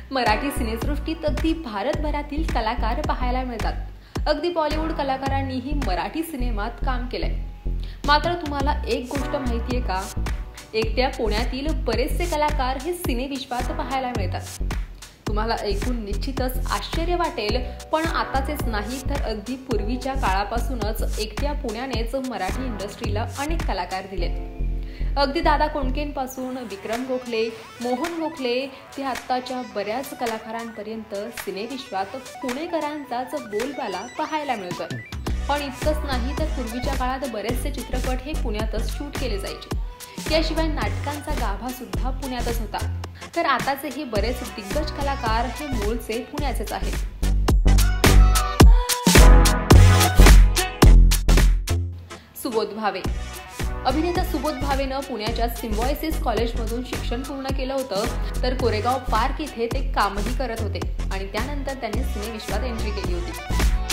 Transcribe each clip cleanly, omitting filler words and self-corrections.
मराठी सिनेसृष्टीत अगदी भारतभरातील कलाकार पाहायला मिळतात। अगदी बॉलिवूड कलाकारांनीही मराठी सिनेमात काम केलंय। मात्र तुम्हाला एक गोष्ट माहिती आहे का? एकट्या पुण्यातील बरेचसे कलाकार हे सिनेविश्वात पाहायला मिळतात। तुम्हाला ऐकून निश्चितच आश्चर्य वाटेल, पण आताचेच नाही तर अगदी पूर्वीच्या काळापासूनच एकट्या पुण्यानेच मराठी इंडस्ट्रीला अनेक कलाकार दिलेत। अगदी दादा कोंडकेंपासून विक्रम गोखले, मोहन गोखले ते आत्ताच्या बऱ्याच कलाकारांपर्यंत सिनेविश्वात पुणेकरांचाच बोलबाला पाहायला मिळतोय। पण इतकंच नाही तर पूर्वीच्या काळात बरेचसे चित्रपट हे पुण्यातच शूट केले जायचे। याशिवाय नाटकांचा गाभा सुद्धा पुण्यातच होता। तर आताचे हे बरेच दिग्गज कलाकार हे मूळचे पुण्याचेच आहेत। सुबोध भावे। अभिनेता सुबोध भावेनं पुण्याच्या सिम्बायोसिस कॉलेजमधून शिक्षण पूर्ण केलं होतं, तर कोरेगाव पार्क इथे ते कामही करत होते आणि त्यानंतर त्यांनी सिनेविश्वात एंट्री केली होती।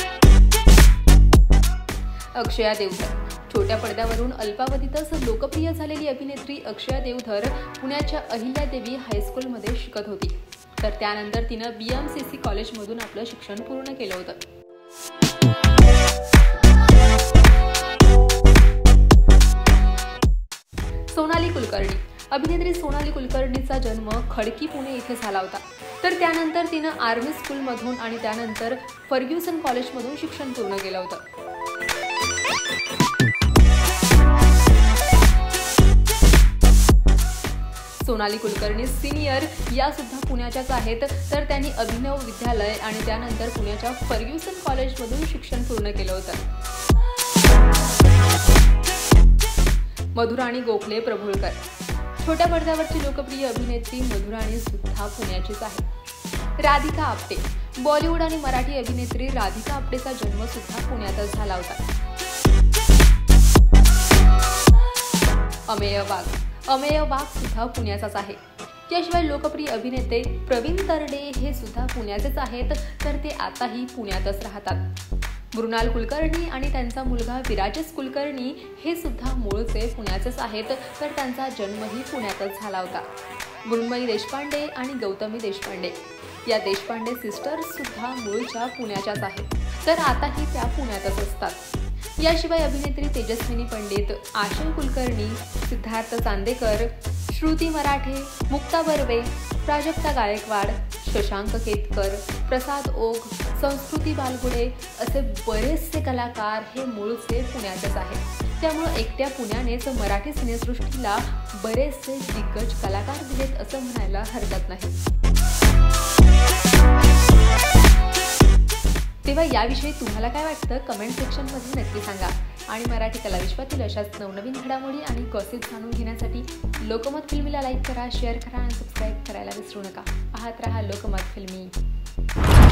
अक्षया देवधर। छोट्या पडद्यावरून अल्पावधीतच लोकप्रिय झालेली अभिनेत्री अक्षया देवधर पुण्याच्या अहिल्यादेवी हायस्कूलमध्ये शिकत होती, तर त्यानंतर तिनं BMCC कॉलेजमधून आपलं शिक्षण पूर्ण केलं होतं। सोनाली कुलकर्णी। अभिनेत्री सोनाली कुलकर्णीचा जन्म खडकी पुणे इथे झाला होता, तर त्यानंतर तिनं आर्मी स्कूलमधून आणि त्यानंतर फर्ग्युसन कॉलेजमधून शिक्षण पूर्ण केलं होतं। सोनाली कुलकर्णी सिनियर या सुद्धा पुण्याच्याच आहेत, तर त्यांनी अभिनव विद्यालय आणि त्यानंतर पुण्याच्या फर्ग्युसन कॉलेजमधून शिक्षण पूर्ण केलं होतं। मधुराणी गोखले प्रभुळकर। छोट्या पडद्यावरची लोकप्रिय अभिनेत्री मधुराणी सुद्धा पुण्याचीच आहे। राधिका आपटे। बॉलिवूड आणि मराठी अभिनेत्री राधिका आपटेचा जन्म सुद्धा पुण्यातच झाला होता। अमेय वाघ। अमेय वाघ सुद्धा पुण्याचाच आहे। याशिवाय लोकप्रिय अभिनेते प्रवीण तरडे हे सुद्धा पुण्याचेच आहेत, तर ते आताही पुण्यातच राहतात। मृणाल कुलकर्णी आणि त्यांचा मुलगा विराजेश कुलकर्णी हे सुद्धा मूळचे पुण्याचेच आहेत, तर त्यांचा जन्मही पुण्यातच झाला होता। मृण्मयी देशपांडे आणि गौतमी देशपांडे या देशपांडे सिस्टर्स सुद्धा मूळच्या पुण्याच्याच आहेत, तर आताही त्या पुण्यातच असतात। याशिवाय अभिनेत्री तेजस्विनी पंडित, आशय कुलकर्णी, सिद्धार्थ चांदेकर, श्रुती मराठे, मुक्ता बर्वे, प्राजक्ता गायकवाड, शशांक केतकर, प्रसाद ओघ, संस्कृती बालगुडे असे बरेचसे कलाकार हे मूळचे पुण्याचेच आहेत। त्यामुळे एकट्या पुण्यानेच मराठी सिनेसृष्टीला बरेचसे दिग्गज कलाकार दिलेत असं म्हणायला हरकत नाही। तेव्हा याविषयी तुम्हाला काय वाटतं कमेंट सेक्शनमध्ये नक्की सांगा। आणि मराठी कलाविश्वातील अशाच नवनवीन घडामोडी आणि गॉसिप जाणून घेण्यासाठी लोकमत फिल्मीला लाईक करा, शेअर करा आणि सबस्क्राईब करायला विसरू नका। पाहत रहा लोकमत फिल्मी।